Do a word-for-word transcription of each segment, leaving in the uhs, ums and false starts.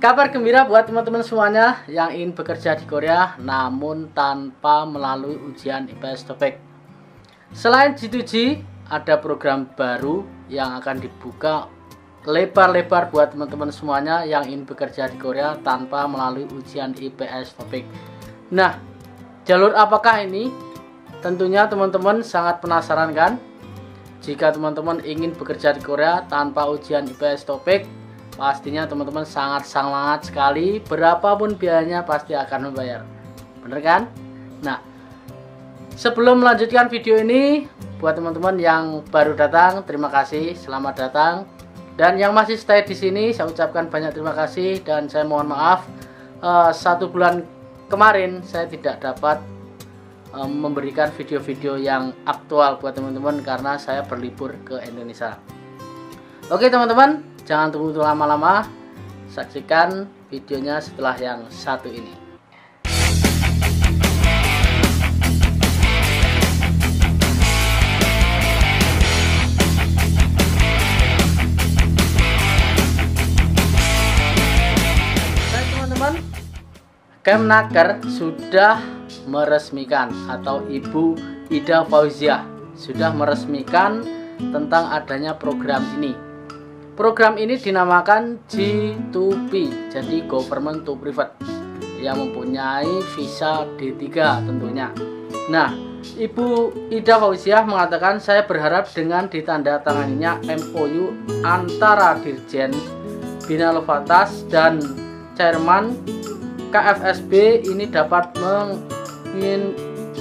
Kabar gembira buat teman-teman semuanya yang ingin bekerja di Korea namun tanpa melalui ujian I P S TOEFL. Selain G dua G, ada program baru yang akan dibuka lebar-lebar buat teman-teman semuanya yang ingin bekerja di Korea tanpa melalui ujian I P S TOEFL. Nah, jalur apakah ini? Tentunya teman-teman sangat penasaran kan? Jika teman-teman ingin bekerja di Korea tanpa ujian I P S TOEFL, pastinya teman-teman sangat-sangat sekali, berapapun biayanya pasti akan membayar. Bener kan? Nah, sebelum melanjutkan video ini, buat teman-teman yang baru datang, terima kasih, selamat datang. Dan yang masih stay di sini, saya ucapkan banyak terima kasih dan saya mohon maaf uh, satu bulan kemarin saya tidak dapat uh, memberikan video-video yang aktual buat teman-teman karena saya berlibur ke Indonesia. Oke teman-teman, jangan tunggu lama-lama, saksikan videonya setelah yang satu ini. Baik teman-teman, Kemnaker sudah meresmikan atau Ibu Ida Fauziah sudah meresmikan tentang adanya program ini. Program ini dinamakan G dua P, jadi Government to Private, yang mempunyai visa D tiga tentunya. Nah, Ibu Ida Fauziah mengatakan, saya berharap dengan ditandatanganinya M O U antara Dirjen Bina Lovatas dan Chairman K F S B ini dapat mengin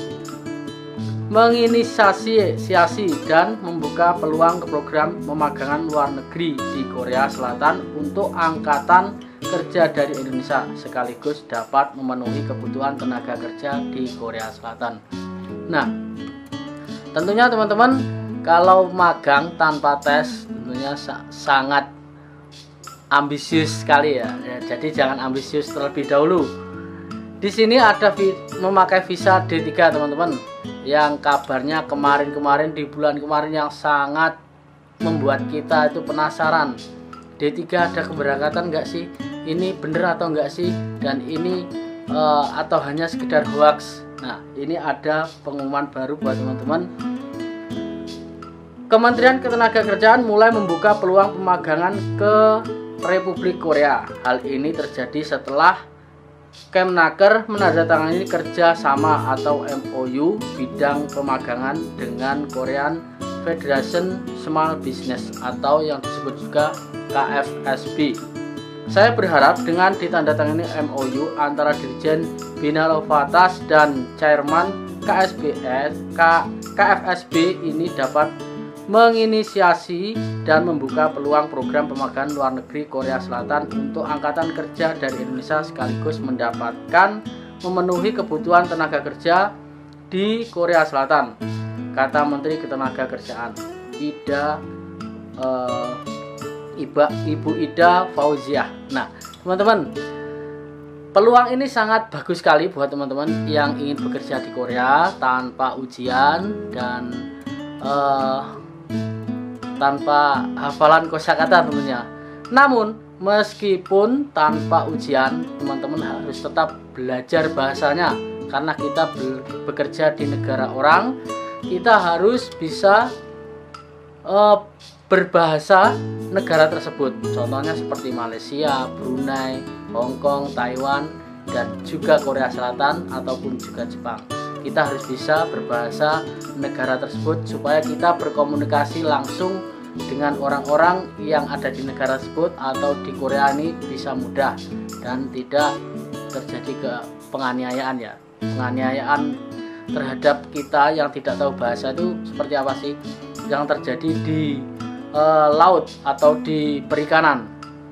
menginisiasi dan membuka peluang ke program pemagangan luar negeri di Korea Selatan untuk angkatan kerja dari Indonesia, sekaligus dapat memenuhi kebutuhan tenaga kerja di Korea Selatan. Nah, tentunya teman-teman, kalau magang tanpa tes tentunya sangat ambisius sekali ya. Jadi jangan ambisius terlebih dahulu. Di sini ada memakai visa D tiga teman-teman, yang kabarnya kemarin-kemarin di bulan kemarin yang sangat membuat kita itu penasaran. D tiga ada keberangkatan nggak sih? Ini bener atau enggak sih? Dan ini uh, atau hanya sekedar hoax? Nah, ini ada pengumuman baru buat teman-teman. Kementerian Ketenagakerjaan mulai membuka peluang pemagangan ke Republik Korea. Hal ini terjadi setelah Kemnaker menandatangani kerja sama atau M O U bidang pemagangan dengan Korean Federation Small Business atau yang disebut juga K F S B. Saya berharap dengan ditandatangani M O U antara Dirjen Bina Lovatas dan Chairman K S B S, K, KFSB ini dapat menginisiasi dan membuka peluang program pemagangan luar negeri Korea Selatan untuk angkatan kerja dari Indonesia, sekaligus mendapatkan memenuhi kebutuhan tenaga kerja di Korea Selatan, kata Menteri Ketenagakerjaan Ida uh, Iba, Ibu Ida Fauziah. Nah teman-teman, peluang ini sangat bagus sekali buat teman-teman yang ingin bekerja di Korea tanpa ujian dan uh, tanpa hafalan kosakata tentunya. Namun meskipun tanpa ujian, teman-teman harus tetap belajar bahasanya, karena kita bekerja di negara orang, kita harus bisa uh, berbahasa negara tersebut. Contohnya seperti Malaysia, Brunei, Hong Kong, Taiwan, dan juga Korea Selatan ataupun juga Jepang. Kita harus bisa berbahasa negara tersebut supaya kita berkomunikasi langsung dengan orang-orang yang ada di negara tersebut atau di Korea ini bisa mudah dan tidak terjadi ke penganiayaan ya. Penganiayaan terhadap kita yang tidak tahu bahasa itu seperti apa sih yang terjadi di e, laut atau di perikanan.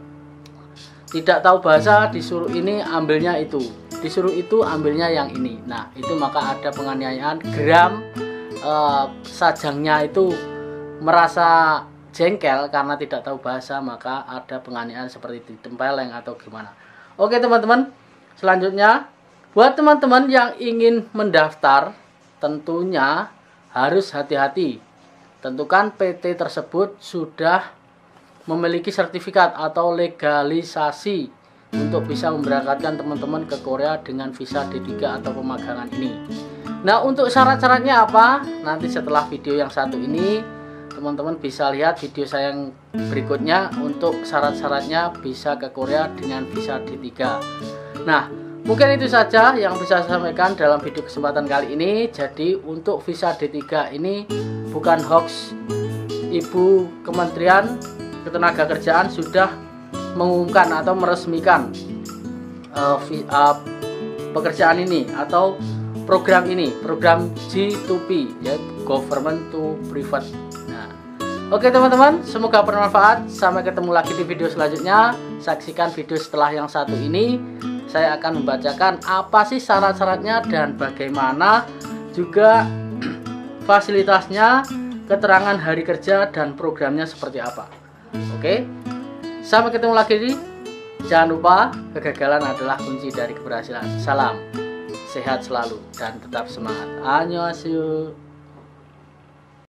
Tidak tahu bahasa, disuruh ini ambilnya itu, disuruh itu ambilnya yang ini. Nah itu maka ada penganiayaan. Gram uh, sajangnya itu merasa jengkel karena tidak tahu bahasa, maka ada penganiayaan seperti ditempeleng atau gimana. Oke teman-teman, selanjutnya buat teman-teman yang ingin mendaftar tentunya harus hati-hati. Tentukan P T tersebut sudah memiliki sertifikat atau legalisasi untuk bisa memberangkatkan teman-teman ke Korea dengan visa D tiga atau pemagangan ini. Nah, untuk syarat-syaratnya apa? Nanti setelah video yang satu ini teman-teman bisa lihat video saya yang berikutnya untuk syarat-syaratnya bisa ke Korea dengan visa D tiga. Nah, mungkin itu saja yang bisa saya sampaikan dalam video kesempatan kali ini. Jadi untuk visa D tiga ini bukan hoax. Ibu Kementerian Ketenagakerjaan sudah mengumumkan atau meresmikan uh, uh, pekerjaan ini atau program ini, program G to P, ya, Government to Private. Nah, oke teman-teman, semoga bermanfaat. Sampai ketemu lagi di video selanjutnya. Saksikan video setelah yang satu ini. Saya akan membacakan apa sih syarat-syaratnya dan bagaimana juga fasilitasnya, keterangan hari kerja dan programnya seperti apa. Oke, sampai ketemu lagi. Jangan lupa, kegagalan adalah kunci dari keberhasilan. Salam sehat selalu dan tetap semangat. Annyeonghaseyo.